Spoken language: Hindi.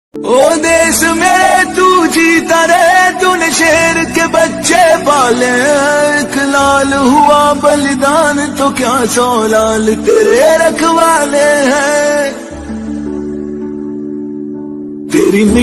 ओ देश में तू जीता रहे, तूने शेर के बच्चे पाले। एक लाल हुआ बलिदान तो क्या 100 लाल तेरे रखवाले हैं। तेरी